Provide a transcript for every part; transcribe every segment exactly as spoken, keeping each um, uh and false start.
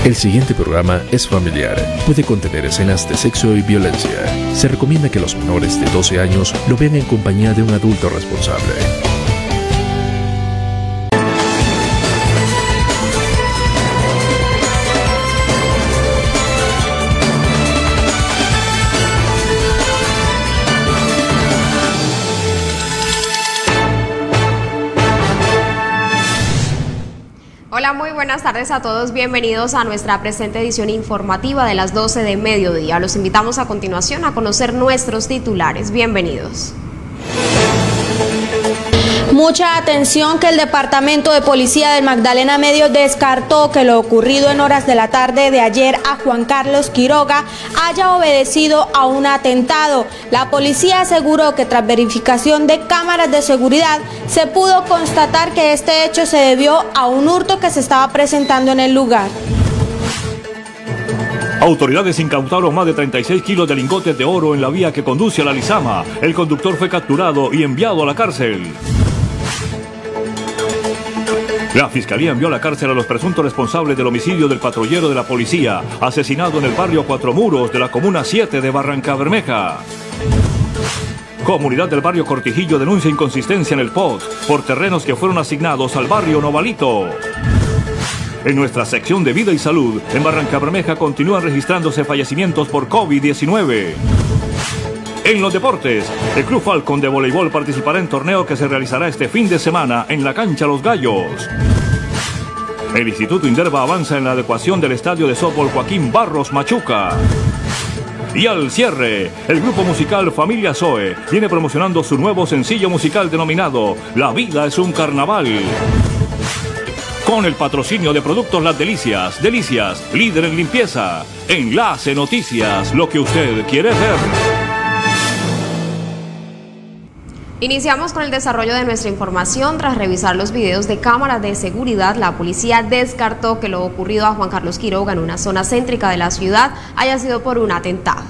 El siguiente programa es familiar. Puede contener escenas de sexo y violencia. Se recomienda que los menores de doce años lo vean en compañía de un adulto responsable. Hola, muy buenas tardes a todos, bienvenidos a nuestra presente edición informativa de las doce de mediodía. Los invitamos a continuación a conocer nuestros titulares. Bienvenidos. Mucha atención, que el Departamento de Policía del Magdalena Medio descartó que lo ocurrido en horas de la tarde de ayer a Juan Carlos Quiroga haya obedecido a un atentado. La policía aseguró que tras verificación de cámaras de seguridad se pudo constatar que este hecho se debió a un hurto que se estaba presentando en el lugar. Autoridades incautaron más de treinta y seis kilos de lingotes de oro en la vía que conduce a la Lizama. El conductor fue capturado y enviado a la cárcel. La Fiscalía envió a la cárcel a los presuntos responsables del homicidio del patrullero de la policía, asesinado en el barrio Cuatro Muros de la Comuna siete de Barrancabermeja. Comunidad del barrio Cortijillo denuncia inconsistencia en el P O T por terrenos que fueron asignados al barrio Novalito. En nuestra sección de vida y salud, en Barrancabermeja continúan registrándose fallecimientos por COVID diecinueve. En los deportes, el Club Falcon de voleibol participará en torneo que se realizará este fin de semana en la cancha Los Gallos. El Instituto Inderva avanza en la adecuación del estadio de softball Joaquín Barros Machuca. Y al cierre, el grupo musical Familia Zoe viene promocionando su nuevo sencillo musical denominado La Vida es un Carnaval. Con el patrocinio de Productos Las Delicias, Delicias, líder en limpieza. Enlace Noticias, lo que usted quiere ver. Iniciamos con el desarrollo de nuestra información. Tras revisar los videos de cámaras de seguridad, la policía descartó que lo ocurrido a Juan Carlos Quiroga en una zona céntrica de la ciudad haya sido por un atentado.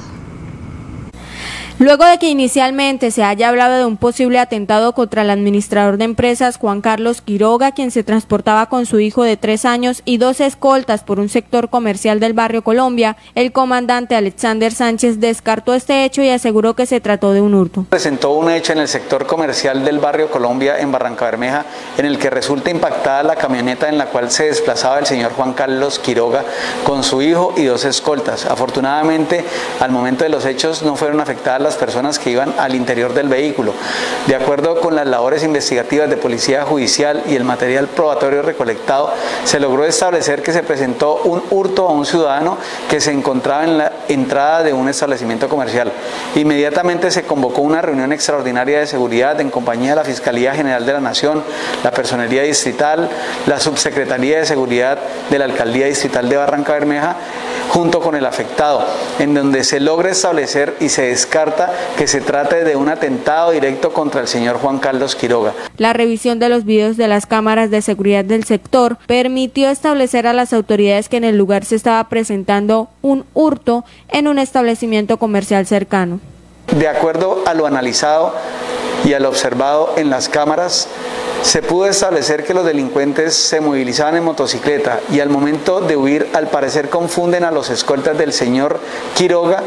Luego de que inicialmente se haya hablado de un posible atentado contra el administrador de empresas Juan Carlos Quiroga, quien se transportaba con su hijo de tres años y dos escoltas por un sector comercial del barrio Colombia, el comandante Alexander Sánchez descartó este hecho y aseguró que se trató de un hurto. Presentó un hecho en el sector comercial del barrio Colombia en Barrancabermeja, en el que resulta impactada la camioneta en la cual se desplazaba el señor Juan Carlos Quiroga con su hijo y dos escoltas. Afortunadamente, al momento de los hechos no fueron afectadas las las personas que iban al interior del vehículo. De acuerdo con las labores investigativas de Policía Judicial y el material probatorio recolectado, se logró establecer que se presentó un hurto a un ciudadano que se encontraba en la entrada de un establecimiento comercial. Inmediatamente se convocó una reunión extraordinaria de seguridad en compañía de la Fiscalía General de la Nación, la Personería Distrital, la Subsecretaría de Seguridad de la Alcaldía Distrital de Barrancabermeja, junto con el afectado, en donde se logra establecer y se descarta que se trate de un atentado directo contra el señor Juan Carlos Quiroga. La revisión de los videos de las cámaras de seguridad del sector permitió establecer a las autoridades que en el lugar se estaba presentando un hurto en un establecimiento comercial cercano. De acuerdo a lo analizado y a lo observado en las cámaras, se pudo establecer que los delincuentes se movilizaban en motocicleta y al momento de huir, al parecer confunden a los escoltas del señor Quiroga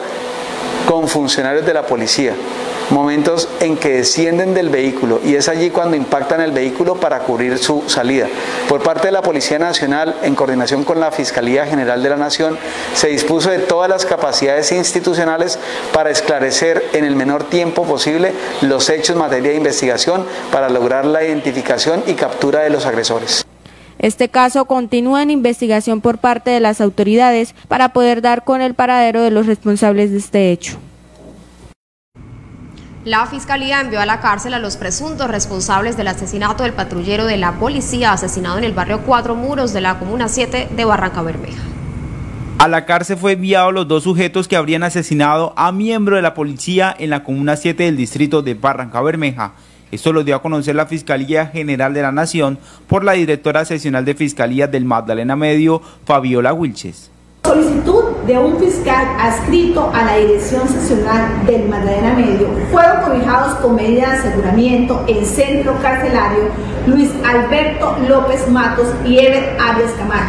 con funcionarios de la policía, momentos en que descienden del vehículo y es allí cuando impactan el vehículo para cubrir su salida. Por parte de la Policía Nacional, en coordinación con la Fiscalía General de la Nación, se dispuso de todas las capacidades institucionales para esclarecer en el menor tiempo posible los hechos en materia de investigación para lograr la identificación y captura de los agresores. Este caso continúa en investigación por parte de las autoridades para poder dar con el paradero de los responsables de este hecho. La Fiscalía envió a la cárcel a los presuntos responsables del asesinato del patrullero de la policía asesinado en el barrio Cuatro Muros de la Comuna siete de Barrancabermeja. A la cárcel fue enviado los dos sujetos que habrían asesinado a miembro de la policía en la Comuna siete del distrito de Barrancabermeja. Esto lo dio a conocer la Fiscalía General de la Nación por la directora seccional de Fiscalía del Magdalena Medio, Fabiola Wilches. Solicitud de un fiscal adscrito a la Dirección Seccional del Magdalena Medio fueron cobijados con medida de aseguramiento en centro carcelario Luis Alberto López Matos y Ever Arias Camacho,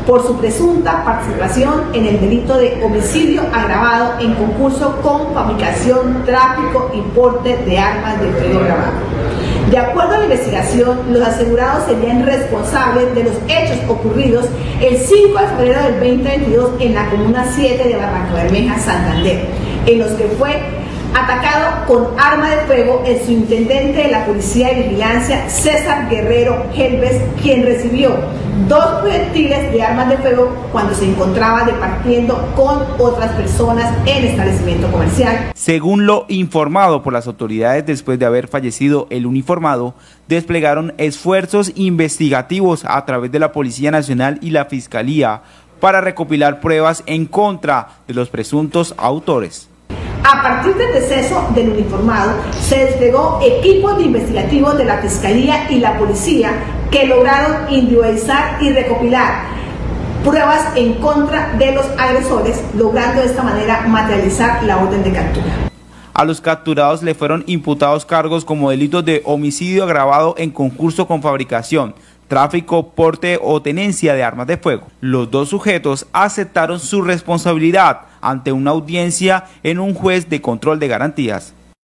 por su presunta participación en el delito de homicidio agravado en concurso con fabricación, tráfico y porte de armas de fuego agravado. De acuerdo a la investigación, los asegurados serían responsables de los hechos ocurridos el cinco de febrero del veinte veintidós en la comuna siete de Barrancabermeja, Santander, en los que fue atacado con arma de fuego el subintendente de la Policía de Vigilancia, César Guerrero Helves, quien recibió dos proyectiles de armas de fuego cuando se encontraba departiendo con otras personas en establecimiento comercial. Según lo informado por las autoridades, después de haber fallecido el uniformado, desplegaron esfuerzos investigativos a través de la Policía Nacional y la Fiscalía para recopilar pruebas en contra de los presuntos autores. A partir del deceso del uniformado, se desplegó equipos de investigativos de la Fiscalía y la Policía que lograron individualizar y recopilar pruebas en contra de los agresores, logrando de esta manera materializar la orden de captura. A los capturados le fueron imputados cargos como delitos de homicidio agravado en concurso con fabricación, tráfico, porte o tenencia de armas de fuego. Los dos sujetos aceptaron su responsabilidad ante una audiencia en un juez de control de garantías.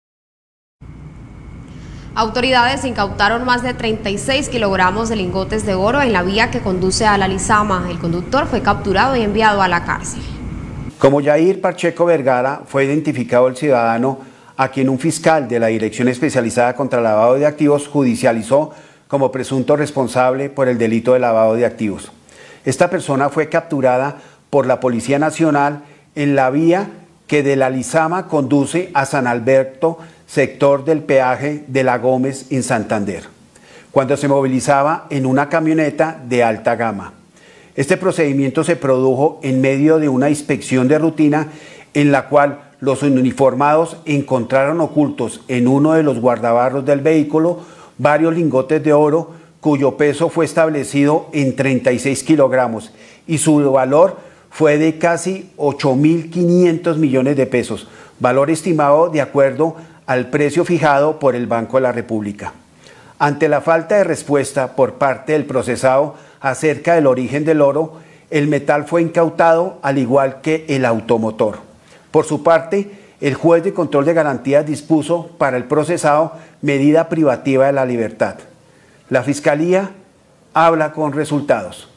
Autoridades incautaron más de treinta y seis kilogramos de lingotes de oro en la vía que conduce a la Lizama. El conductor fue capturado y enviado a la cárcel. Como Yair Pacheco Vergara, fue identificado el ciudadano a quien un fiscal de la Dirección Especializada contra el Lavado de Activos judicializó como presunto responsable por el delito de lavado de activos. Esta persona fue capturada por la Policía Nacional en la vía que de la Lizama conduce a San Alberto, sector del peaje de La Gómez en Santander, cuando se movilizaba en una camioneta de alta gama. Este procedimiento se produjo en medio de una inspección de rutina en la cual los uniformados encontraron ocultos en uno de los guardabarros del vehículo varios lingotes de oro cuyo peso fue establecido en treinta y seis kilogramos y su valor fue de casi ocho mil quinientos millones de pesos, valor estimado de acuerdo al precio fijado por el Banco de la República. Ante la falta de respuesta por parte del procesado acerca del origen del oro, el metal fue incautado al igual que el automotor. Por su parte, el juez de control de garantías dispuso para el procesado medida privativa de la libertad. La Fiscalía habla con resultados.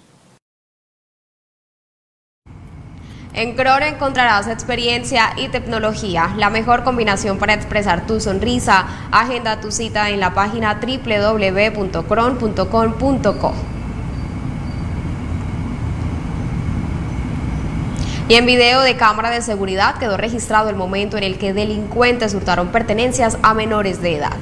En Cror encontrarás experiencia y tecnología, la mejor combinación para expresar tu sonrisa. Agenda tu cita en la página doble u doble u doble u punto cron punto com punto co. Y en video de cámara de seguridad quedó registrado el momento en el que delincuentes hurtaron pertenencias a menores de edad.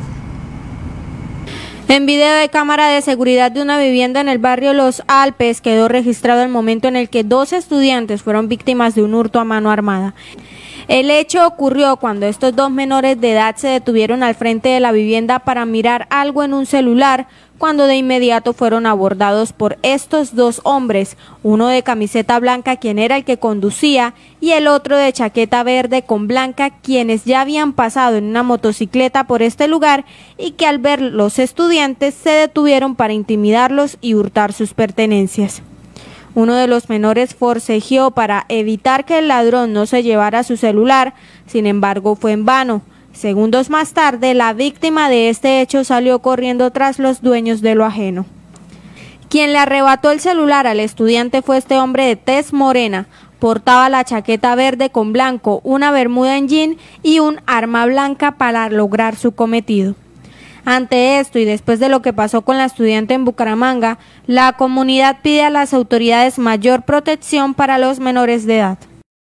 En video de cámara de seguridad de una vivienda en el barrio Los Alpes quedó registrado el momento en el que dos estudiantes fueron víctimas de un hurto a mano armada. El hecho ocurrió cuando estos dos menores de edad se detuvieron al frente de la vivienda para mirar algo en un celular, cuando de inmediato fueron abordados por estos dos hombres, uno de camiseta blanca quien era el que conducía y el otro de chaqueta verde con blanca, quienes ya habían pasado en una motocicleta por este lugar y que al ver los estudiantes se detuvieron para intimidarlos y hurtar sus pertenencias. Uno de los menores forcejeó para evitar que el ladrón no se llevara su celular, sin embargo fue en vano. Segundos más tarde, la víctima de este hecho salió corriendo tras los dueños de lo ajeno. Quien le arrebató el celular al estudiante fue este hombre de tez morena. Portaba la chaqueta verde con blanco, una bermuda en jean y un arma blanca para lograr su cometido. Ante esto y después de lo que pasó con la estudiante en Bucaramanga, la comunidad pide a las autoridades mayor protección para los menores de edad.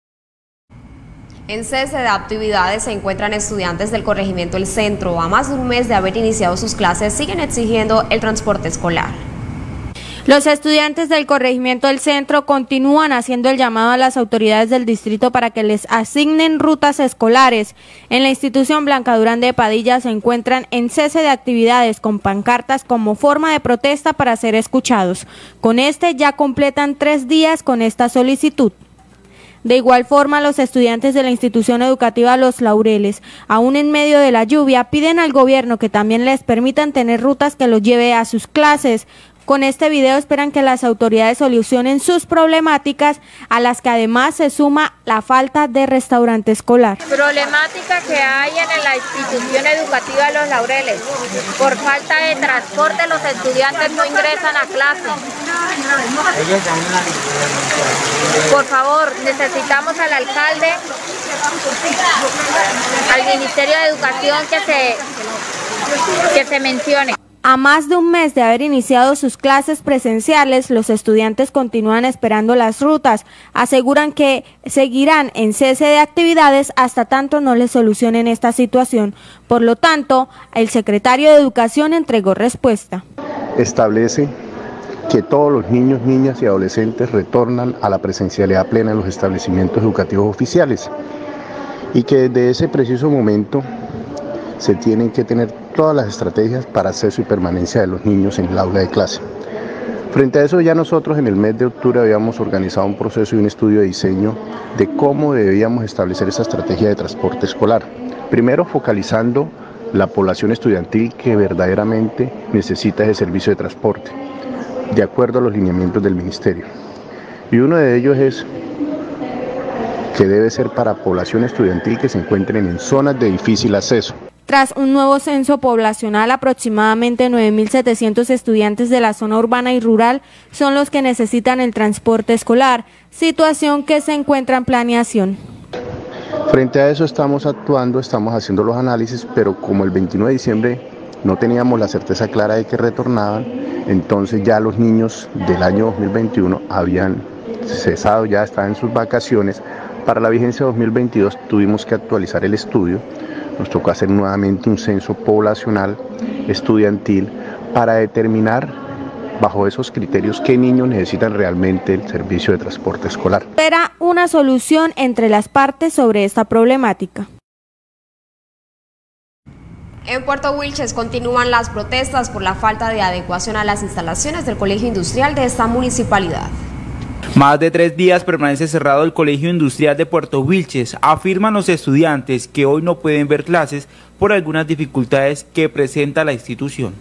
En cese de actividades se encuentran estudiantes del corregimiento El Centro. A más de un mes de haber iniciado sus clases, siguen exigiendo el transporte escolar. Los estudiantes del corregimiento del Centro continúan haciendo el llamado a las autoridades del distrito para que les asignen rutas escolares. En la institución Blanca Durán de Padilla se encuentran en cese de actividades con pancartas como forma de protesta para ser escuchados. Con este ya completan tres días con esta solicitud. De igual forma, los estudiantes de la institución educativa Los Laureles, aún en medio de la lluvia, piden al gobierno que también les permitan tener rutas que los lleve a sus clases. Con este video esperan que las autoridades solucionen sus problemáticas, a las que además se suma la falta de restaurante escolar. Problemática que hay en la institución educativa de Los Laureles. Por falta de transporte los estudiantes no ingresan a clase. Por favor, necesitamos al alcalde, al Ministerio de Educación que se, que se mencione. A más de un mes de haber iniciado sus clases presenciales, los estudiantes continúan esperando las rutas. Aseguran que seguirán en cese de actividades hasta tanto no les solucionen esta situación. Por lo tanto, el secretario de Educación entregó respuesta. Establece que todos los niños, niñas y adolescentes retornan a la presencialidad plena en los establecimientos educativos oficiales y que desde ese preciso momento se tienen que tener todas las estrategias para acceso y permanencia de los niños en el aula de clase. Frente a eso, ya nosotros en el mes de octubre habíamos organizado un proceso y un estudio de diseño de cómo debíamos establecer esa estrategia de transporte escolar. Primero, focalizando la población estudiantil que verdaderamente necesita ese servicio de transporte, de acuerdo a los lineamientos del Ministerio. Y uno de ellos es que debe ser para población estudiantil que se encuentren en zonas de difícil acceso. Tras un nuevo censo poblacional, aproximadamente nueve mil setecientos estudiantes de la zona urbana y rural son los que necesitan el transporte escolar, situación que se encuentra en planeación. Frente a eso estamos actuando, estamos haciendo los análisis, pero como el veintinueve de diciembre no teníamos la certeza clara de que retornaban, entonces ya los niños del año dos mil veintiuno habían cesado, ya estaban en sus vacaciones. Para la vigencia dos mil veintidós tuvimos que actualizar el estudio. Nos tocó hacer nuevamente un censo poblacional estudiantil para determinar bajo esos criterios qué niños necesitan realmente el servicio de transporte escolar. Espera una solución entre las partes sobre esta problemática. En Puerto Wilches continúan las protestas por la falta de adecuación a las instalaciones del colegio industrial de esta municipalidad. Más de tres días permanece cerrado el Colegio Industrial de Puerto Wilches. Afirman los estudiantes que hoy no pueden ver clases por algunas dificultades que presenta la institución.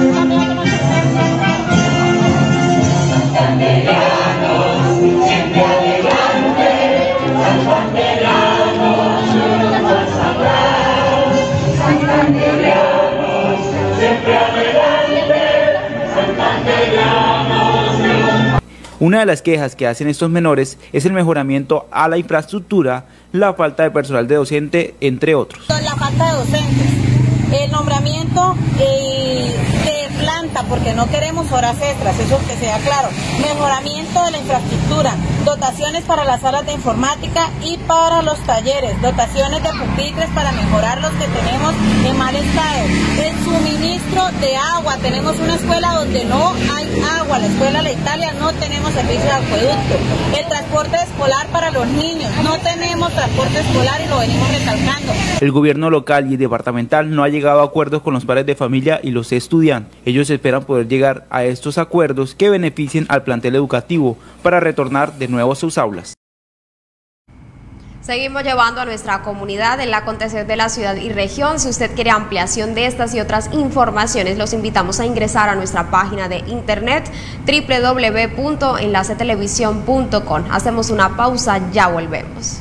Una de las quejas que hacen estos menores es el mejoramiento a la infraestructura, la falta de personal de docente, entre otros. La falta de docentes, el nombramiento eh, de planta, porque no queremos horas extras, eso que sea claro, mejoramiento de la infraestructura, dotaciones para las salas de informática y para los talleres, dotaciones de pupitres para mejorar los que tenemos en mal estado, el suministro de agua, tenemos una escuela donde no hay agua, la escuela La Italia no tenemos servicio de acueducto, el transporte escolar para los niños, no tenemos transporte escolar y lo venimos recalcando. El gobierno local y departamental no ha llegado a acuerdos con los padres de familia y los estudiantes. Ellos esperan poder llegar a estos acuerdos que beneficien al plantel educativo para retornar de nuevo a sus aulas. Seguimos llevando a nuestra comunidad el acontecer de la ciudad y región. Si usted quiere ampliación de estas y otras informaciones, los invitamos a ingresar a nuestra página de internet doble u doble u doble u punto enlace televisión punto com. Hacemos una pausa, ya volvemos.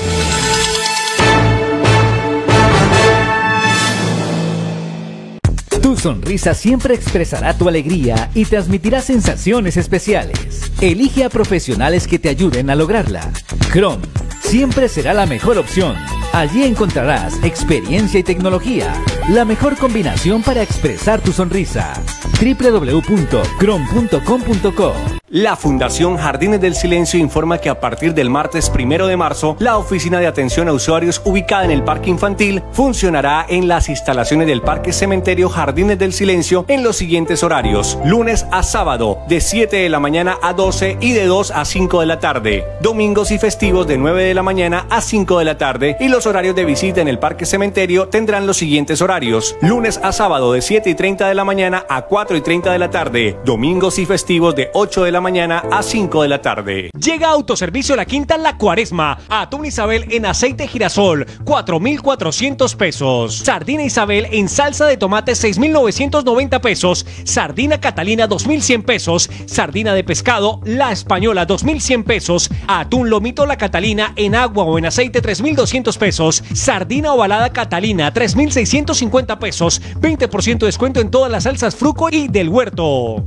Tu sonrisa siempre expresará tu alegría y transmitirá sensaciones especiales. Elige a profesionales que te ayuden a lograrla. Chrome siempre será la mejor opción. Allí encontrarás experiencia y tecnología, la mejor combinación para expresar tu sonrisa. doble u doble u doble u punto chrome punto com punto co. La Fundación Jardines del Silencio informa que a partir del martes primero de marzo, la oficina de atención a usuarios ubicada en el Parque Infantil funcionará en las instalaciones del Parque Cementerio Jardines del Silencio en los siguientes horarios: lunes a sábado, de siete de la mañana a doce y de dos a cinco de la tarde; domingos y festivos de nueve de la mañana a cinco de la tarde, y los horarios de visita en el Parque Cementerio tendrán los siguientes horarios: lunes a sábado de siete y treinta de la mañana a cuatro y treinta de la tarde; domingos y festivos de ocho de la la mañana a cinco de la tarde. Llega Autoservicio La Quinta La Cuaresma. Atún Isabel en aceite girasol, cuatro mil cuatrocientos pesos. Sardina Isabel en salsa de tomate, seis mil novecientos noventa pesos. Sardina Catalina, dos mil cien pesos. Sardina de pescado La Española, dos mil cien pesos. Atún Lomito La Catalina en agua o en aceite, tres mil doscientos pesos. Sardina ovalada Catalina, tres mil seiscientos cincuenta pesos. veinte por ciento de descuento en todas las salsas Fruco y del Huerto.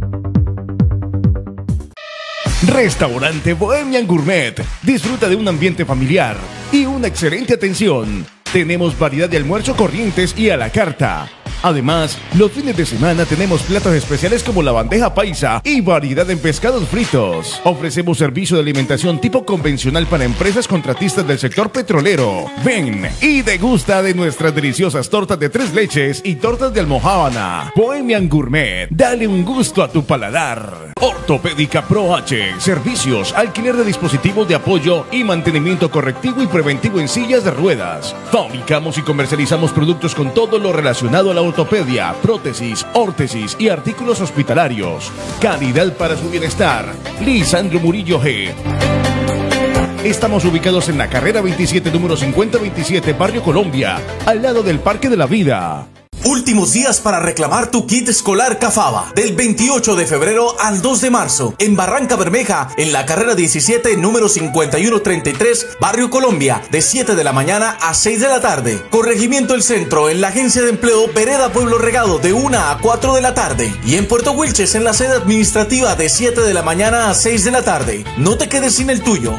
Restaurante Bohemian Gourmet. Disfruta de un ambiente familiar y una excelente atención. Tenemos variedad de almuerzo corrientes y a la carta. Además, los fines de semana tenemos platos especiales como la bandeja paisa y variedad en pescados fritos. Ofrecemos servicio de alimentación tipo convencional para empresas contratistas del sector petrolero. Ven y degusta de nuestras deliciosas tortas de tres leches y tortas de almojábana. Bohemian Gourmet, dale un gusto a tu paladar. Ortopédica Pro H, servicios, alquiler de dispositivos de apoyo y mantenimiento correctivo y preventivo en sillas de ruedas. Fabricamos y comercializamos productos con todo lo relacionado a la ortopedia, prótesis, órtesis y artículos hospitalarios. Calidad para su bienestar. Lisandro Murillo G. Estamos ubicados en la carrera veintisiete, número cincuenta veintisiete, Barrio Colombia, al lado del Parque de la Vida. Últimos días para reclamar tu kit escolar Cafaba, del veintiocho de febrero al dos de marzo, en Barranca Bermeja, en la carrera diecisiete, número cincuenta y uno treinta y tres, Barrio Colombia, de siete de la mañana a seis de la tarde. Corregimiento El Centro, en la Agencia de Empleo Vereda Pueblo Regado, de una a cuatro de la tarde. Y en Puerto Wilches, en la sede administrativa, de siete de la mañana a seis de la tarde. No te quedes sin el tuyo.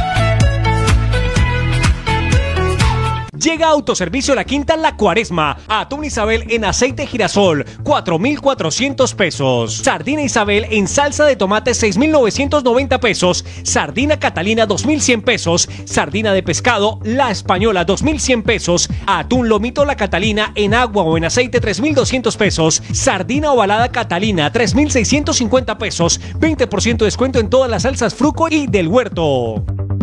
Llega Autoservicio La Quinta La Cuaresma. Atún Isabel en aceite girasol, cuatro mil cuatrocientos pesos. Sardina Isabel en salsa de tomate, seis mil novecientos noventa pesos. Sardina Catalina, dos mil cien pesos. Sardina de pescado La Española, dos mil cien pesos. Atún Lomito La Catalina en agua o en aceite, tres mil doscientos pesos. Sardina ovalada Catalina, tres mil seiscientos cincuenta pesos. veinte por ciento de descuento en todas las salsas Fruco y del Huerto.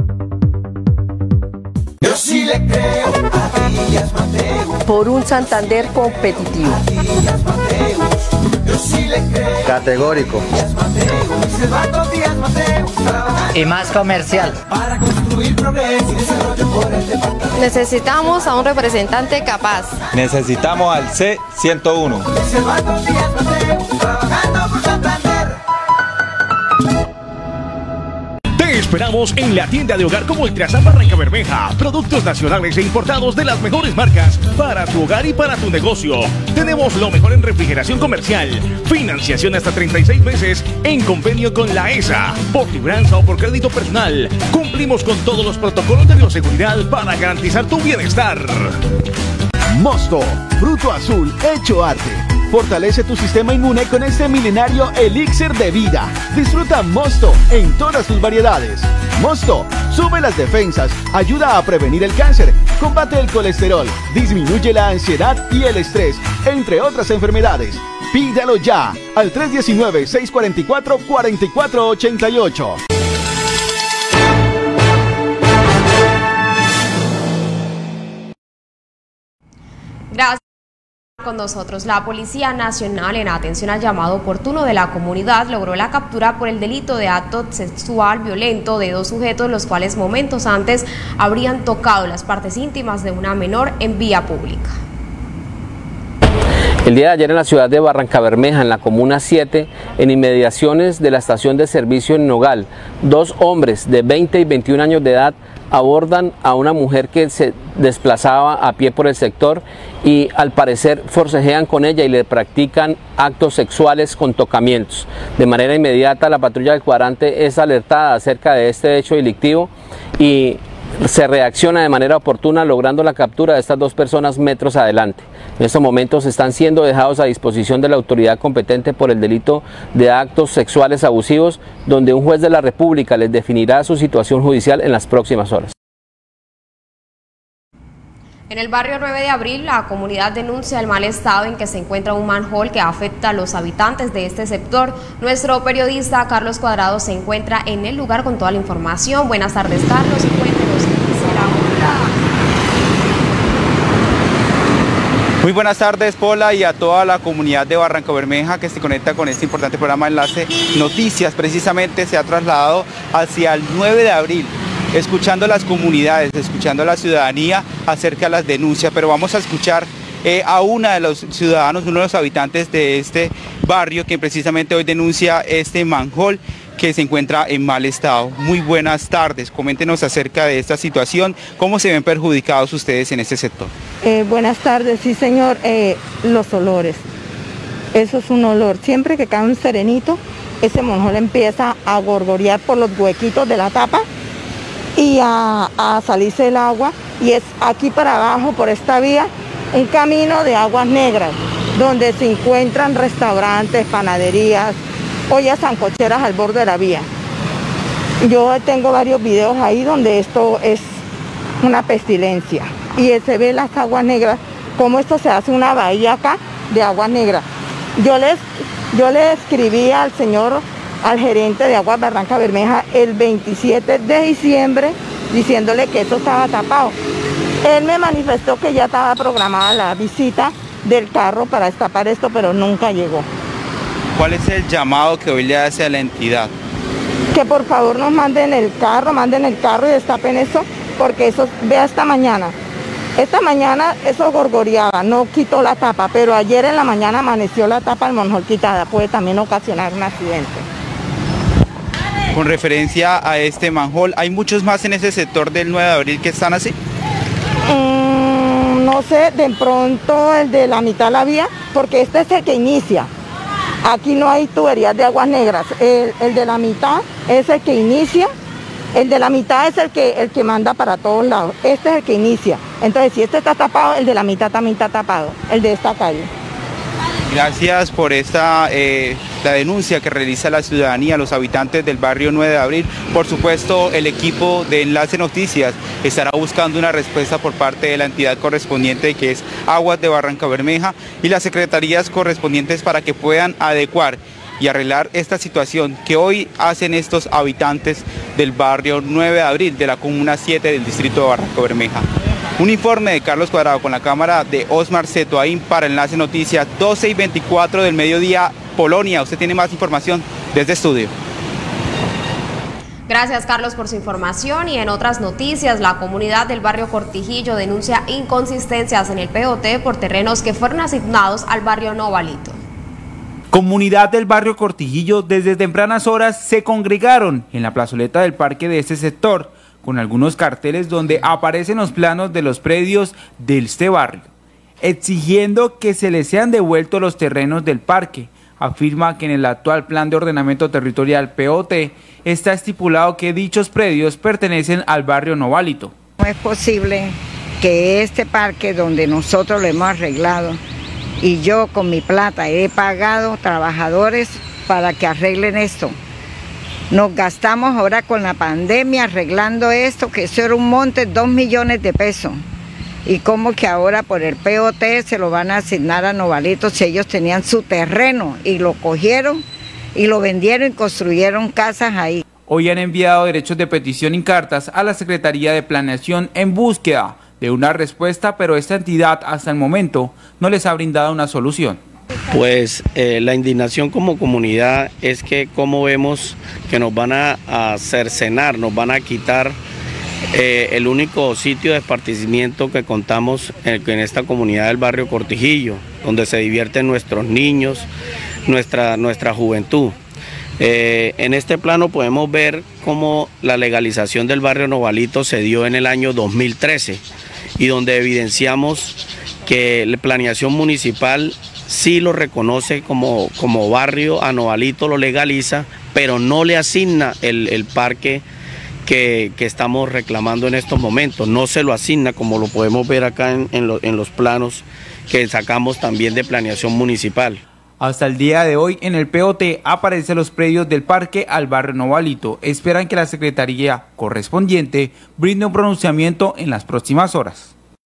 Yo sí le creo a Díaz Mateus. Por un Santander competitivo. A Díaz Mateus. Yo sí le creo. Categórico. Díaz Mateus. Se va con Díaz Mateus. Y más comercial. Para construir progreso y desarrollo por el departamento. Necesitamos a un representante capaz. Necesitamos al C ciento uno. Se va con Díaz Mateus. Trabajando por Santander. Te esperamos en la tienda de hogar como Ultrasan Barranca Bermeja. Productos nacionales e importados de las mejores marcas para tu hogar y para tu negocio. Tenemos lo mejor en refrigeración comercial. Financiación hasta treinta y seis meses en convenio con la E S A. Por libranza o por crédito personal. Cumplimos con todos los protocolos de bioseguridad para garantizar tu bienestar. Mosto, fruto azul hecho arte. Fortalece tu sistema inmune con este milenario elixir de vida. Disfruta Mosto en todas sus variedades. Mosto sube las defensas, ayuda a prevenir el cáncer, combate el colesterol, disminuye la ansiedad y el estrés, entre otras enfermedades. Pídalo ya al tres uno nueve, seis cuatro cuatro, cuatro cuatro ocho ocho. Gracias. Con nosotros, la Policía Nacional, en atención al llamado oportuno de la comunidad, logró la captura por el delito de acto sexual violento de dos sujetos, los cuales momentos antes habrían tocado las partes íntimas de una menor en vía pública. El día de ayer en la ciudad de Barrancabermeja, en la comuna siete, en inmediaciones de la estación de servicio en Nogal, dos hombres de veinte y veintiún años de edad abordan a una mujer que se desplazaba a pie por el sector y al parecer forcejean con ella y le practican actos sexuales con tocamientos. De manera inmediata la patrulla del cuadrante es alertada acerca de este hecho delictivo y se reacciona de manera oportuna, logrando la captura de estas dos personas metros adelante. En estos momentos están siendo dejados a disposición de la autoridad competente por el delito de actos sexuales abusivos, donde un juez de la República les definirá su situación judicial en las próximas horas. En el barrio nueve de abril, la comunidad denuncia el mal estado en que se encuentra un manhole que afecta a los habitantes de este sector. Nuestro periodista Carlos Cuadrado se encuentra en el lugar con toda la información. Buenas tardes, Carlos, y cuéntenos qué dice la Muy buenas tardes, Pola, y a toda la comunidad de Barrancabermeja que se conecta con este importante programa Enlace Noticias. Precisamente se ha trasladado hacia el nueve de abril, escuchando a las comunidades, escuchando a la ciudadanía acerca de las denuncias, pero vamos a escuchar eh, a una de los ciudadanos, uno de los habitantes de este barrio que precisamente hoy denuncia este manhole que se encuentra en mal estado. Muy buenas tardes, coméntenos acerca de esta situación, cómo se ven perjudicados ustedes en este sector. Eh, buenas tardes, sí señor, eh, los olores, eso es un olor, siempre que cae un serenito, ese manhole empieza a gorgorear por los huequitos de la tapa y a, a salirse el agua, y es aquí para abajo, por esta vía, un camino de aguas negras, donde se encuentran restaurantes, panaderías, ollas sancocheras al borde de la vía. Yo tengo varios videos ahí donde esto es una pestilencia y se ve las aguas negras, como esto se hace una bahía acá de aguas negras. Yo les, yo le escribí al señor, al gerente de Aguas Barrancabermeja el veintisiete de diciembre diciéndole que eso estaba tapado. Él me manifestó que ya estaba programada la visita del carro para destapar esto, pero nunca llegó. ¿Cuál es el llamado que hoy le hace a la entidad? Que por favor nos manden el carro, manden el carro y destapen eso, porque eso, vea esta mañana, esta mañana eso gorgoreaba, no quitó la tapa, pero ayer en la mañana amaneció la tapa del manhole quitada, puede también ocasionar un accidente. Con referencia a este manhole, ¿hay muchos más en ese sector del nueve de abril que están así? Mm, no sé, de pronto el de la mitad de la vía, porque este es el que inicia. Aquí no hay tuberías de aguas negras, el, el de la mitad es el que inicia, el de la mitad es el que, el que manda para todos lados, este es el que inicia. Entonces si este está tapado, el de la mitad también está tapado, el de esta calle. Gracias por esta eh, la denuncia que realiza la ciudadanía, los habitantes del barrio nueve de abril. Por supuesto, el equipo de Enlace Noticias estará buscando una respuesta por parte de la entidad correspondiente, que es Aguas de Barrancabermeja, y las secretarías correspondientes para que puedan adecuar y arreglar esta situación que hoy hacen estos habitantes del barrio nueve de abril de la comuna siete del distrito de Barrancabermeja. Un informe de Carlos Cuadrado con la cámara de Osmar Cetoaín para Enlace Noticias, doce y veinticuatro del mediodía, Polonia. Usted tiene más información desde estudio. Gracias, Carlos, por su información. Y en otras noticias, la comunidad del barrio Cortijillo denuncia inconsistencias en el P O T por terrenos que fueron asignados al barrio Novalito. Comunidad del barrio Cortijillo desde tempranas horas se congregaron en la plazoleta del parque de este sector, con algunos carteles donde aparecen los planos de los predios de este barrio, exigiendo que se les sean devueltos los terrenos del parque. Afirma que en el actual Plan de Ordenamiento Territorial P O T está estipulado que dichos predios pertenecen al barrio Novalito. No es posible que este parque donde nosotros lo hemos arreglado y yo con mi plata he pagado trabajadores para que arreglen esto. Nos gastamos ahora con la pandemia arreglando esto, que eso era un monte, dos millones de pesos. Y como que ahora por el P O T se lo van a asignar a Novalito si ellos tenían su terreno y lo cogieron y lo vendieron y construyeron casas ahí. Hoy han enviado derechos de petición y cartas a la Secretaría de Planeación en búsqueda de una respuesta, pero esta entidad hasta el momento no les ha brindado una solución. Pues eh, la indignación como comunidad es que como vemos que nos van a, a cercenar, nos van a quitar eh, el único sitio de esparcimiento que contamos en, en esta comunidad del barrio Cortijillo, donde se divierten nuestros niños, nuestra, nuestra juventud. Eh, en este plano podemos ver cómo la legalización del barrio Novalito se dio en el año dos mil trece y donde evidenciamos que la planeación municipal sí lo reconoce como, como barrio, a Novalito lo legaliza, pero no le asigna el, el parque que, que estamos reclamando en estos momentos, no se lo asigna como lo podemos ver acá en, en, lo, en los planos que sacamos también de planeación municipal. Hasta el día de hoy en el P O T aparecen los predios del parque al barrio Novalito. Esperan que la secretaría correspondiente brinde un pronunciamiento en las próximas horas.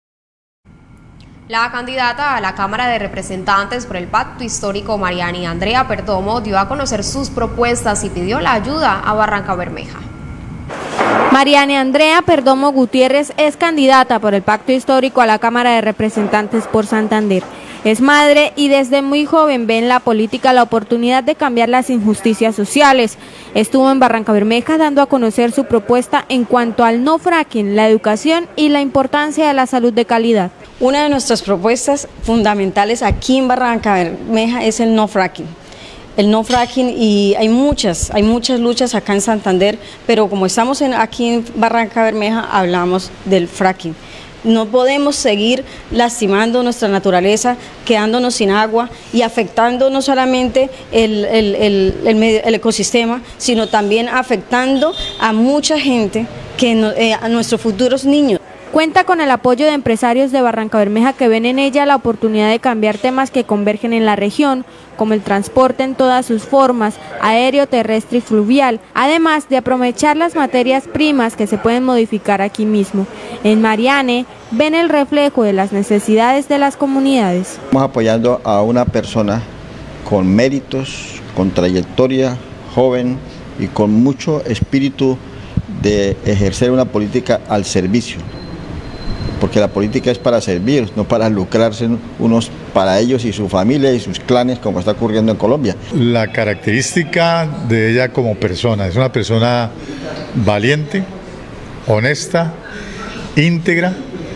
La candidata a la Cámara de Representantes por el Pacto Histórico, Mariani Andrea Perdomo, dio a conocer sus propuestas y pidió la ayuda a Barrancabermeja. Mariana Andrea Perdomo Gutiérrez es candidata por el Pacto Histórico a la Cámara de Representantes por Santander. Es madre y desde muy joven ve en la política la oportunidad de cambiar las injusticias sociales. Estuvo en Barrancabermeja dando a conocer su propuesta en cuanto al no fracking, la educación y la importancia de la salud de calidad. Una de nuestras propuestas fundamentales aquí en Barrancabermeja es el no fracking. El no fracking, y hay muchas, hay muchas luchas acá en Santander, pero como estamos en, aquí en Barrancabermeja hablamos del fracking. No podemos seguir lastimando nuestra naturaleza, quedándonos sin agua y afectando no solamente el, el, el, el, medio, el ecosistema, sino también afectando a mucha gente, que no, eh, a nuestros futuros niños. Cuenta con el apoyo de empresarios de Barrancabermeja que ven en ella la oportunidad de cambiar temas que convergen en la región, como el transporte en todas sus formas, aéreo, terrestre y fluvial, además de aprovechar las materias primas que se pueden modificar aquí mismo. En Mariane ven el reflejo de las necesidades de las comunidades. Estamos apoyando a una persona con méritos, con trayectoria, joven y con mucho espíritu de ejercer una política al servicio. Porque la política es para servir, no para lucrarse unos para ellos y su familia y sus clanes, como está ocurriendo en Colombia. La característica de ella como persona, es una persona valiente, honesta, íntegra,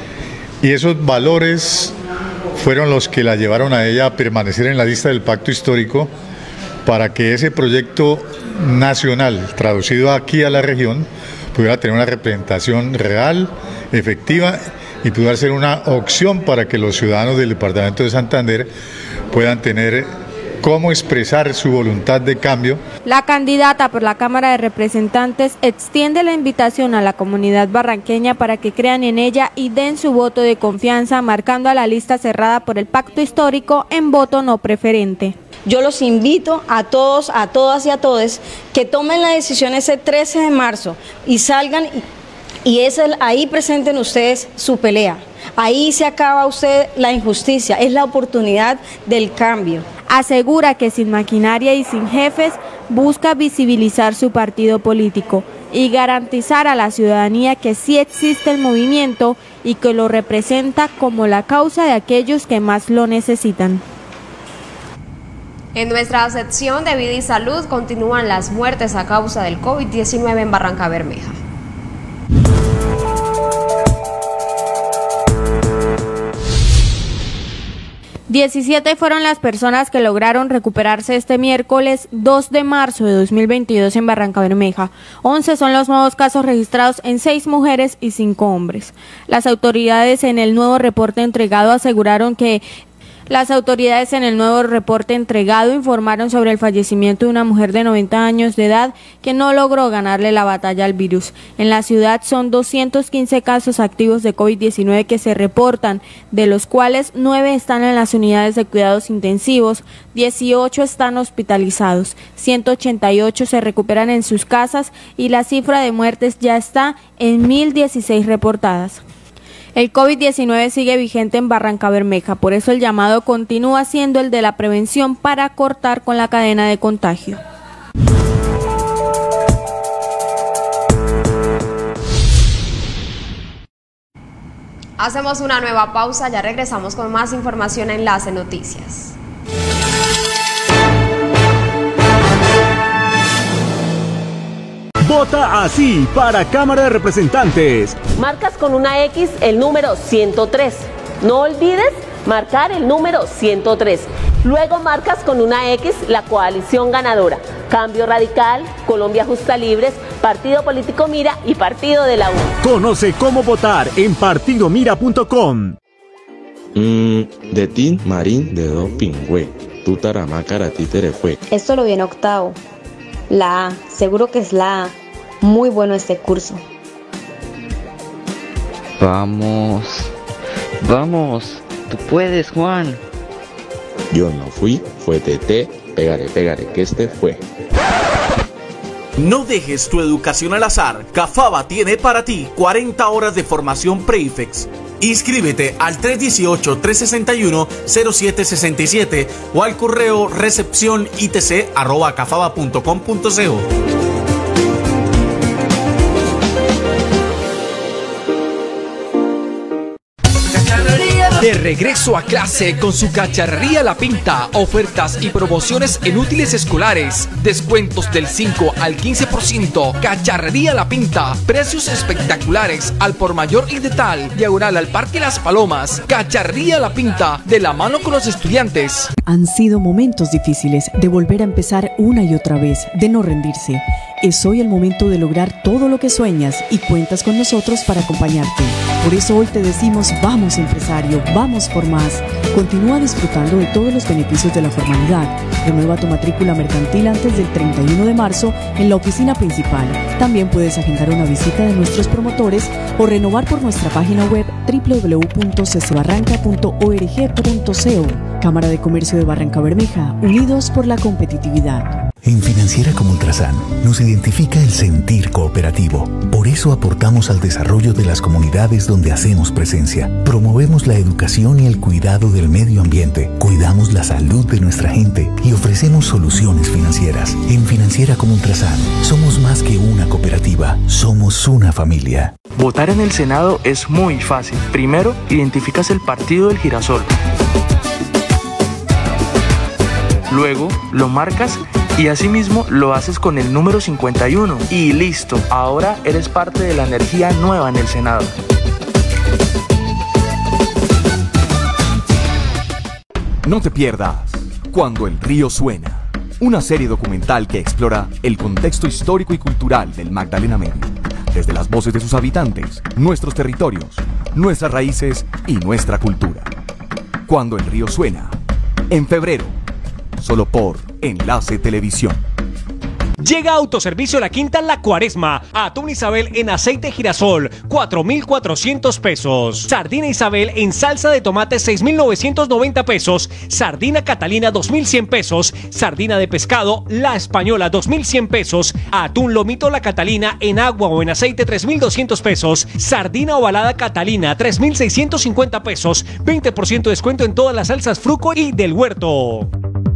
y esos valores fueron los que la llevaron a ella a permanecer en la lista del Pacto Histórico para que ese proyecto nacional, traducido aquí a la región, pudiera tener una representación real, efectiva, y pudiera ser una opción para que los ciudadanos del departamento de Santander puedan tener cómo expresar su voluntad de cambio. La candidata por la Cámara de Representantes extiende la invitación a la comunidad barranqueña para que crean en ella y den su voto de confianza, marcando a la lista cerrada por el Pacto Histórico en voto no preferente. Yo los invito a todos, a todas y a todos que tomen la decisión ese trece de marzo y salgan y Y es el, ahí presenten ustedes su pelea. Ahí se acaba usted la injusticia, es la oportunidad del cambio. Asegura que sin maquinaria y sin jefes busca visibilizar su partido político y garantizar a la ciudadanía que sí existe el movimiento y que lo representa como la causa de aquellos que más lo necesitan. En nuestra sección de vida y salud continúan las muertes a causa del COVID diecinueve en Barrancabermeja. diecisiete fueron las personas que lograron recuperarse este miércoles dos de marzo de dos mil veintidós en Barrancabermeja. once son los nuevos casos registrados en seis mujeres y cinco hombres. Las autoridades en el nuevo reporte entregado aseguraron que Las autoridades en el nuevo reporte entregado informaron sobre el fallecimiento de una mujer de noventa años de edad que no logró ganarle la batalla al virus. En la ciudad son doscientos quince casos activos de COVID diecinueve que se reportan, de los cuales nueve están en las unidades de cuidados intensivos, dieciocho están hospitalizados, ciento ochenta y ocho se recuperan en sus casas y la cifra de muertes ya está en mil dieciséis reportadas. El COVID diecinueve sigue vigente en Barrancabermeja, por eso el llamado continúa siendo el de la prevención para cortar con la cadena de contagio. Hacemos una nueva pausa, ya regresamos con más información en Enlace Noticias. Vota así para Cámara de Representantes. Marcas con una X el número ciento tres. No olvides marcar el número ciento tres. Luego marcas con una X la coalición ganadora. Cambio Radical, Colombia Justa Libres, Partido Político Mira y Partido de la U. Conoce cómo votar en partido mira punto com. Mm, de Tin Marín de Do Pingüe. Tu taramacara títere fue. Esto lo viene octavo. La A, seguro que es la A. Muy bueno este curso. Vamos, vamos, tú puedes, Juan. Yo no fui, fue T T, pégale, pégale, que este fue. No dejes tu educación al azar. Cafaba tiene para ti cuarenta horas de formación pre-IFEX. Inscríbete al tres uno ocho, tres seis uno, cero siete seis siete o al correo recepción itc arroba cafaba punto com punto co. De regreso a clase con su Cacharrería La Pinta, ofertas y promociones en útiles escolares, descuentos del cinco al quince por ciento. Cacharrería La Pinta, precios espectaculares al por mayor y de tal, diagonal al Parque Las Palomas. Cacharrería La Pinta, de la mano con los estudiantes. Han sido momentos difíciles, de volver a empezar una y otra vez, de no rendirse. Es hoy el momento de lograr todo lo que sueñas y cuentas con nosotros para acompañarte. Por eso hoy te decimos, vamos empresario, vamos por más. Continúa disfrutando de todos los beneficios de la formalidad. Renueva tu matrícula mercantil antes del treinta y uno de marzo en la oficina principal. También puedes agendar una visita de nuestros promotores o renovar por nuestra página web doble u doble u doble u punto c c barranca punto org punto co. Cámara de Comercio de Barranca Bermeja, unidos por la competitividad. En Financiera como Ultrasan nos identifica el sentir cooperativo. Por eso aportamos al desarrollo de las comunidades donde hacemos presencia. Promovemos la educación y el cuidado del medio ambiente. Cuidamos la salud de nuestra gente y ofrecemos soluciones financieras. En Financiera como Ultrasan somos más que una cooperativa, somos una familia. Votar en el Senado es muy fácil. Primero, identificas el partido del girasol. Luego, lo marcas y asimismo lo haces con el número cincuenta y uno. Y listo, ahora eres parte de la energía nueva en el Senado. No te pierdas Cuando el río suena, una serie documental que explora el contexto histórico y cultural del Magdalena Medio, desde las voces de sus habitantes, nuestros territorios, nuestras raíces y nuestra cultura. Cuando el río suena, en febrero, solo por Enlace Televisión. Llega Autoservicio La Quinta en la Cuaresma. Atún Isabel en aceite girasol, cuatro mil cuatrocientos pesos. Sardina Isabel en salsa de tomate, seis mil novecientos noventa pesos. Sardina Catalina, dos mil cien pesos. Sardina de pescado, La Española, dos mil cien pesos. Atún Lomito La Catalina en agua o en aceite, tres mil doscientos pesos. Sardina ovalada Catalina, tres mil seiscientos cincuenta pesos. veinte por ciento de descuento en todas las salsas Fruco y del Huerto.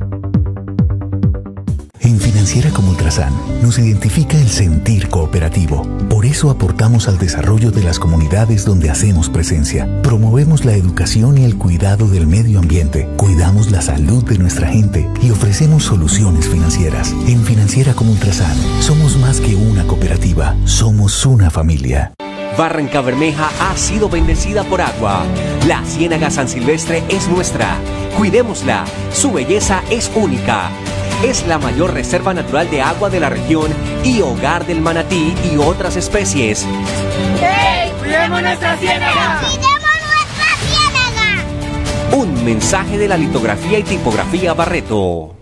En Financiera como Ultrasan nos identifica el sentir cooperativo. Por eso aportamos al desarrollo de las comunidades donde hacemos presencia. Promovemos la educación y el cuidado del medio ambiente. Cuidamos la salud de nuestra gente y ofrecemos soluciones financieras. En Financiera como Ultrasan somos más que una cooperativa, somos una familia. Barranca Bermeja ha sido bendecida por agua. La Ciénaga San Silvestre es nuestra. Cuidémosla. Su belleza es única. Es la mayor reserva natural de agua de la región y hogar del manatí y otras especies. ¡Hey! ¡Cuidemos nuestra ciénaga! ¡Cuidemos nuestra ciénaga! Un mensaje de la litografía y tipografía Barreto.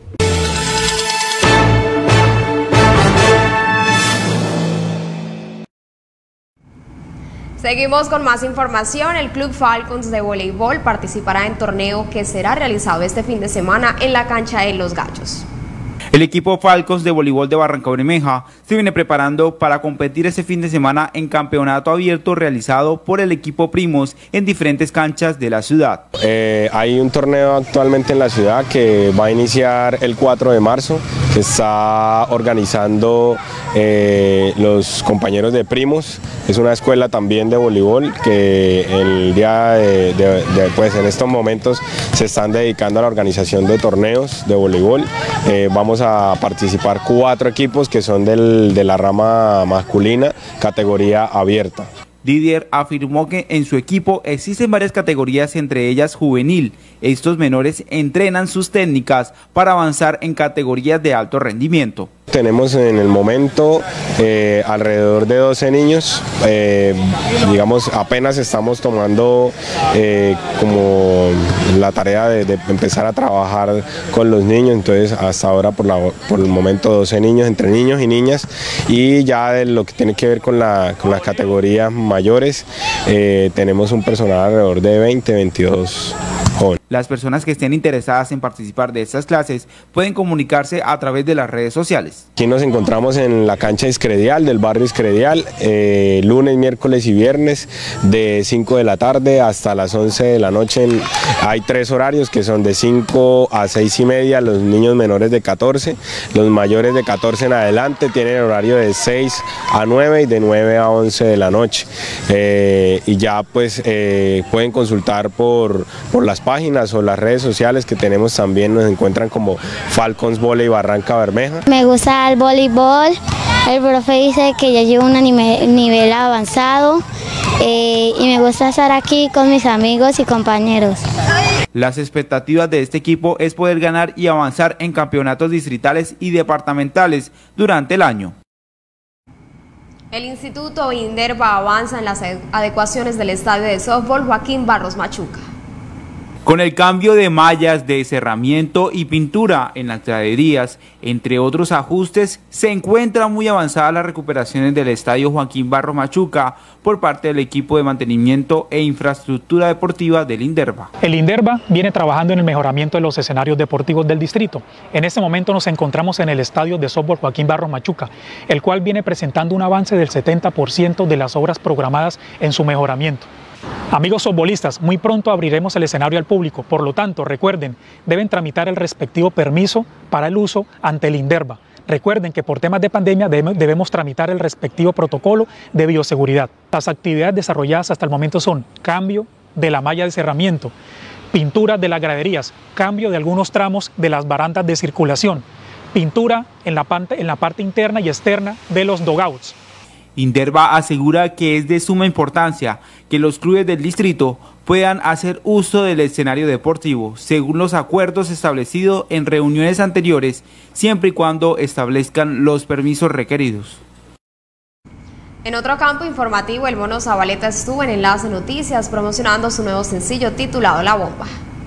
Seguimos con más información. El Club Falcons de voleibol participará en torneo que será realizado este fin de semana en la cancha de Los Gallos. El equipo Falcons de voleibol de Barranca Bermeja se viene preparando para competir este fin de semana en campeonato abierto realizado por el equipo Primos en diferentes canchas de la ciudad. Eh, hay un torneo actualmente en la ciudad que va a iniciar el cuatro de marzo, que está organizando eh, los compañeros de Primos. Es una escuela también de voleibol que el día de, de, de pues en estos momentos se están dedicando a la organización de torneos de voleibol. Eh, vamos a participar cuatro equipos que son del, de la rama masculina, categoría abierta. Didier afirmó que en su equipo existen varias categorías, entre ellas juvenil. Estos menores entrenan sus técnicas para avanzar en categorías de alto rendimiento. Tenemos en el momento eh, alrededor de doce niños, eh, digamos apenas estamos tomando eh, como la tarea de, de empezar a trabajar con los niños, entonces hasta ahora por, la, por el momento doce niños, entre niños y niñas, y ya de lo que tiene que ver con, la, con las categorías mayores, eh, tenemos un personal alrededor de veinte, veintidós jóvenes. Las personas que estén interesadas en participar de estas clases pueden comunicarse a través de las redes sociales. Aquí nos encontramos en la cancha Iscredial, del barrio Iscredial, eh, lunes, miércoles y viernes de cinco de la tarde hasta las once de la noche. Hay tres horarios que son de cinco a seis y media, los niños menores de catorce, los mayores de catorce en adelante tienen el horario de seis a nueve y de nueve a once de la noche. Eh, y ya pues eh, pueden consultar por, por las páginas o las redes sociales que tenemos también, nos encuentran como Falcons Volley Barranca Bermeja. Me gusta el voleibol, el profe dice que ya llevo un nivel avanzado eh, y me gusta estar aquí con mis amigos y compañeros. Las expectativas de este equipo es poder ganar y avanzar en campeonatos distritales y departamentales durante el año. El Instituto Inderva avanza en las adecuaciones del estadio de softball Joaquín Barros Machuca. Con el cambio de mallas de cerramiento y pintura en las graderías, entre otros ajustes, se encuentran muy avanzadas las recuperaciones del estadio Joaquín Barros Machuca por parte del equipo de mantenimiento e infraestructura deportiva del Inderva. El Inderva viene trabajando en el mejoramiento de los escenarios deportivos del distrito. En este momento nos encontramos en el estadio de softball Joaquín Barros Machuca, el cual viene presentando un avance del setenta por ciento de las obras programadas en su mejoramiento. Amigos softbolistas, muy pronto abriremos el escenario al público, por lo tanto, recuerden, deben tramitar el respectivo permiso para el uso ante el Inderva. Recuerden que por temas de pandemia debemos tramitar el respectivo protocolo de bioseguridad. Las actividades desarrolladas hasta el momento son cambio de la malla de cerramiento, pintura de las graderías, cambio de algunos tramos de las barandas de circulación, pintura en la parte, en la parte interna y externa de los dugouts. Inderva asegura que es de suma importancia que los clubes del distrito puedan hacer uso del escenario deportivo según los acuerdos establecidos en reuniones anteriores, siempre y cuando establezcan los permisos requeridos. En otro campo informativo, el Mono Zabaleta estuvo en Enlace Noticias promocionando su nuevo sencillo titulado La Bomba.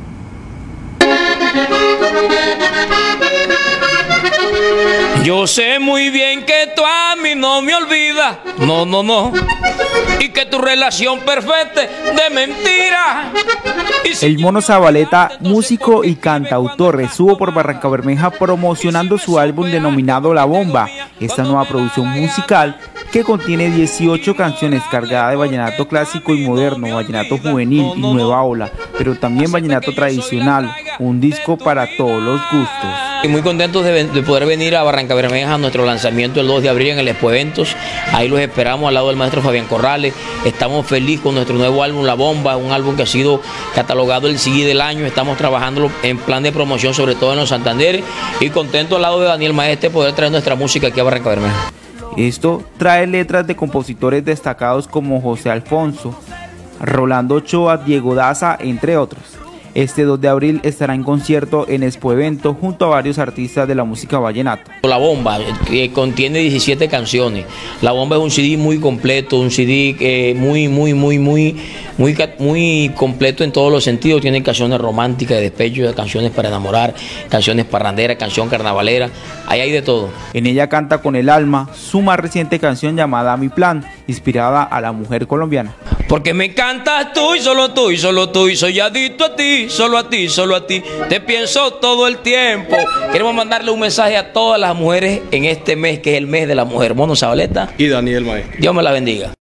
Yo sé muy bien que tú a mí no me olvidas, no, no, no, y que tu relación perfecta de mentira. Si el Mono Zabaleta, músico y cantautor, estuvo por Barranca Bermeja promocionando su álbum denominado La Bomba, esta nueva producción musical que contiene dieciocho canciones cargadas de vallenato clásico y moderno, vallenato juvenil y nueva ola, pero también vallenato tradicional, un disco para todos los gustos. Y muy contentos de, de poder venir a Barranca Bermeja a nuestro lanzamiento el dos de abril en el Expo Eventos. Ahí los esperamos al lado del maestro Fabián Corrales. Estamos felices con nuestro nuevo álbum La Bomba, un álbum que ha sido catalogado el C D del año. Estamos trabajando en plan de promoción, sobre todo en los Santanderes, y contentos al lado de Daniel Maestre poder traer nuestra música aquí a Barranca Bermeja. Esto trae letras de compositores destacados como José Alfonso, Rolando Ochoa, Diego Daza, entre otros. Este dos de abril estará en concierto en Expo Evento junto a varios artistas de la música vallenata. La Bomba, que contiene diecisiete canciones. La Bomba es un C D muy completo, un C D eh, muy, muy, muy, muy, muy, muy completo en todos los sentidos. Tiene canciones románticas, de despecho, canciones para enamorar, canciones parranderas, canción carnavalera. Ahí hay de todo. En ella canta con el alma su más reciente canción llamada Mi Plan, inspirada a la mujer colombiana. Porque me encantas tú y solo tú y solo tú y soy adicto a ti, solo a ti, solo a ti, te pienso todo el tiempo. Queremos mandarle un mensaje a todas las mujeres en este mes que es el mes de la mujer. Mono Zabaleta y Daniel Maestre. Dios me la bendiga.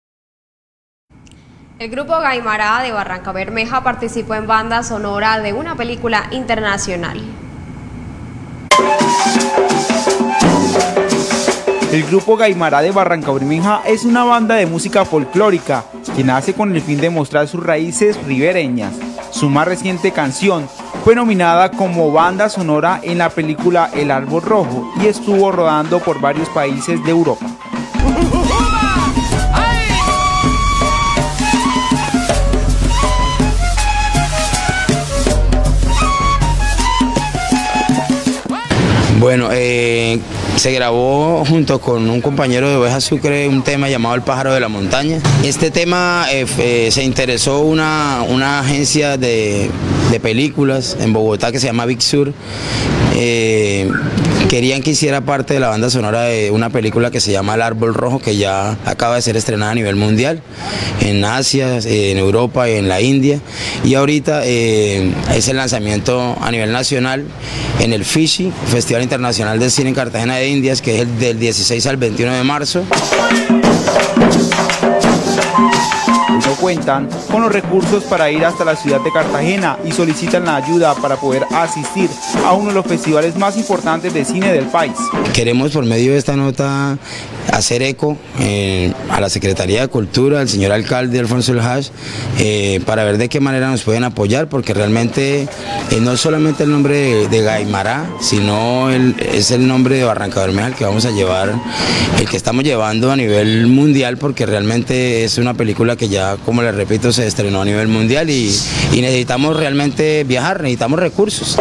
El grupo Gaimará de Barranca Bermeja participó en banda sonora de una película internacional. El grupo Gaimará de Barranca Bermeja es una banda de música folclórica que nace con el fin de mostrar sus raíces ribereñas. Su más reciente canción fue nominada como banda sonora en la película El Árbol Rojo y estuvo rodando por varios países de Europa. Bueno, eh, se grabó junto con un compañero de Oveja Sucre un tema llamado El Pájaro de la Montaña. Este tema eh, eh, se interesó una, una agencia de, de películas en Bogotá que se llama Big Sur. eh, querían que hiciera parte de la banda sonora de una película que se llama El Árbol Rojo, que ya acaba de ser estrenada a nivel mundial, en Asia, en Europa y en la India, y ahorita eh, es el lanzamiento a nivel nacional en el FICCI, Festival Internacional de Cine en Cartagena de Indias, que es el del dieciséis al veintiuno de marzo. No cuentan con los recursos para ir hasta la ciudad de Cartagena y solicitan la ayuda para poder asistir a uno de los festivales más importantes de cine del país. Queremos por medio de esta nota hacer eco eh, a la Secretaría de Cultura, al señor alcalde Alfonso El Hash, eh, para ver de qué manera nos pueden apoyar, porque realmente eh, no es solamente el nombre de, de Gaimará, sino el, es el nombre de Barranca Bermeja el que vamos a llevar, el que estamos llevando a nivel mundial, porque realmente es una película que ya, como les repito, se estrenó a nivel mundial y, y necesitamos realmente viajar, necesitamos recursos.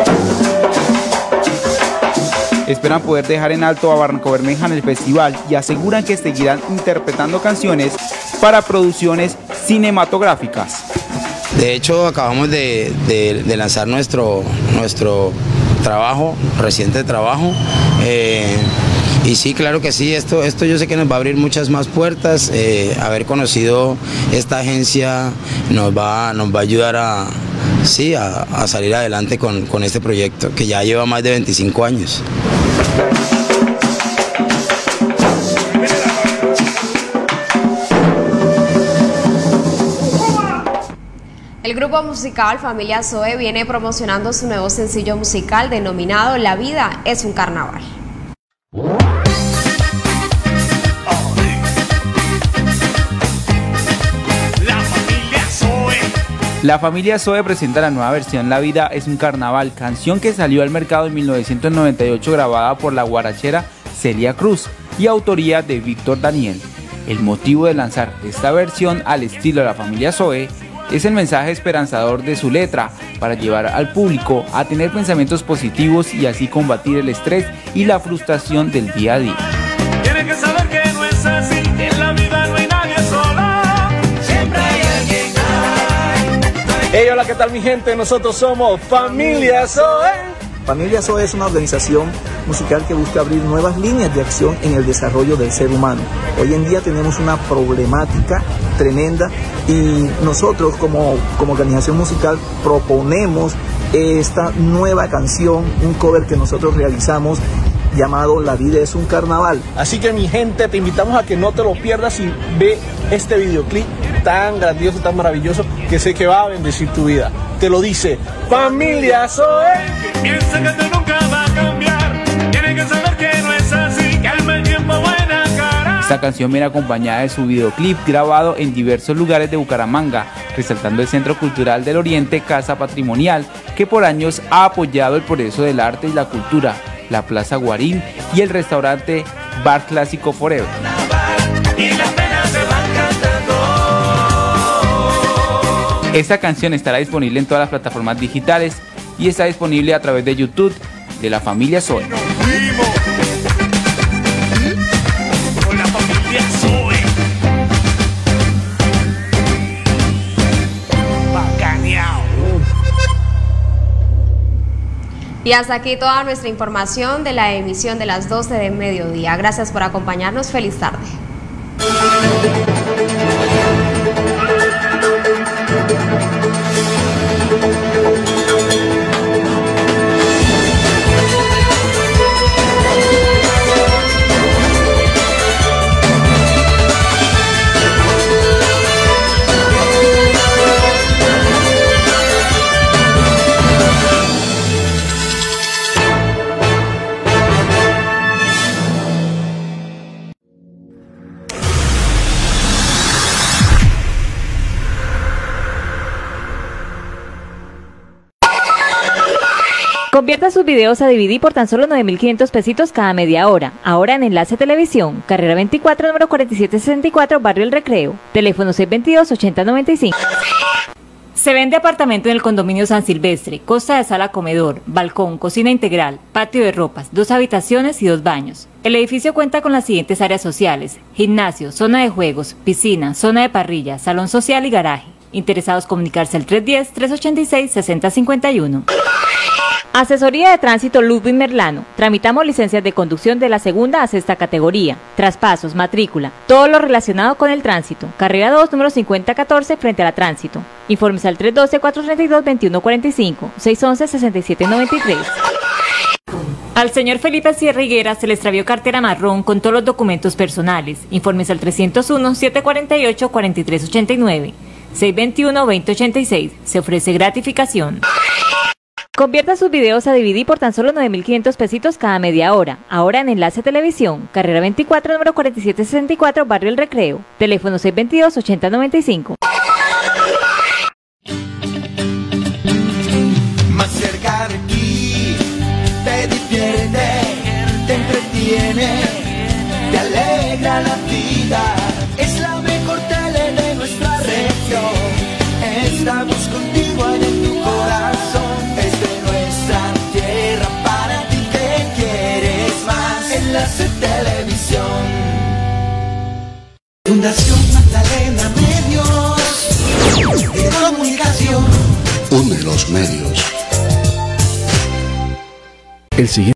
Esperan poder dejar en alto a Barranca Bermeja en el festival y aseguran que seguirán interpretando canciones para producciones cinematográficas. De hecho, acabamos de, de, de lanzar nuestro, nuestro trabajo, reciente trabajo. Eh, Y sí, claro que sí, esto, esto yo sé que nos va a abrir muchas más puertas. Eh, haber conocido esta agencia nos va, nos va a ayudar a, sí, a, a salir adelante con, con este proyecto que ya lleva más de veinticinco años. El grupo musical Familia Zoe viene promocionando su nuevo sencillo musical denominado La Vida es un Carnaval. La Familia Zoe presenta la nueva versión La Vida es un Carnaval, canción que salió al mercado en mil novecientos noventa y ocho, grabada por la guarachera Celia Cruz y autoría de Víctor Daniel. El motivo de lanzar esta versión al estilo de la Familia Zoe es el mensaje esperanzador de su letra para llevar al público a tener pensamientos positivos y así combatir el estrés y la frustración del día a día. Tienes que saber que no es así, en la vida no hay nadie sola, siempre hay alguien. Hey, hola, ¿qué tal mi gente? Nosotros somos Familia Zoe. Familia Zoe es una organización musical que busca abrir nuevas líneas de acción en el desarrollo del ser humano. Hoy en día tenemos una problemática tremenda y nosotros como, como organización musical proponemos esta nueva canción, un cover que nosotros realizamos llamado La Vida es un Carnaval. Así que mi gente, te invitamos a que no te lo pierdas y ve este videoclip tan grandioso, tan maravilloso, que sé que va a bendecir tu vida. Te lo dice Familia Zoe. Piensa que tú nunca va a cambiar, tienes que saber que no es así, que al mal tiempo buena cara. Esta canción viene acompañada de su videoclip grabado en diversos lugares de Bucaramanga, resaltando el Centro Cultural del Oriente, Casa Patrimonial, que por años ha apoyado el progreso del arte y la cultura, la Plaza Guarín y el restaurante Bar Clásico Forever. Y las penas se van cantando. Esta canción estará disponible en todas las plataformas digitales y está disponible a través de YouTube de la Familia Zoe. Con la Familia Zoe. Bacaneado. Y hasta aquí toda nuestra información de la emisión de las doce de mediodía. Gracias por acompañarnos. Feliz tarde. Convierta sus videos a D V D por tan solo nueve mil quinientos pesitos cada media hora. Ahora en Enlace Televisión, carrera veinticuatro, número cuarenta y siete sesenta y cuatro, Barrio El Recreo. Teléfono seis dos dos, ocho cero nueve cinco. Se vende apartamento en el condominio San Silvestre, costa de sala comedor, balcón, cocina integral, patio de ropas, dos habitaciones y dos baños. El edificio cuenta con las siguientes áreas sociales: gimnasio, zona de juegos, piscina, zona de parrilla, salón social y garaje. Interesados comunicarse al tres uno cero, tres ocho seis, seis cero cinco uno. Asesoría de Tránsito Ludwig Merlano. Tramitamos licencias de conducción de la segunda a sexta categoría, traspasos, matrícula, todo lo relacionado con el tránsito. Carrera dos, número cincuenta catorce, frente a la Tránsito. Informes al tres uno dos, cuatro tres dos, dos uno cuatro cinco, seis uno uno, seis siete nueve tres. Al señor Felipe Sierra Higuera se le extravió cartera marrón con todos los documentos personales. Informes al tres cero uno, siete cuatro ocho, cuatro tres ocho nueve, seis dos uno, dos cero ocho seis. Se ofrece gratificación. Convierta sus videos a D V D por tan solo nueve mil quinientos pesitos cada media hora. Ahora en Enlace Televisión, carrera veinticuatro, número cuarenta y siete sesenta y cuatro, Barrio El Recreo. Teléfono seis dos dos, ocho cero nueve cinco. Más cerca de ti, te divierte, te entretiene, te alegra la vida. Es la mejor tele de nuestra región. Estamos contigo en tu corazón. Enlace Televisión. Fundación Magdalena Medios de Comunicación. Une los medios. El siguiente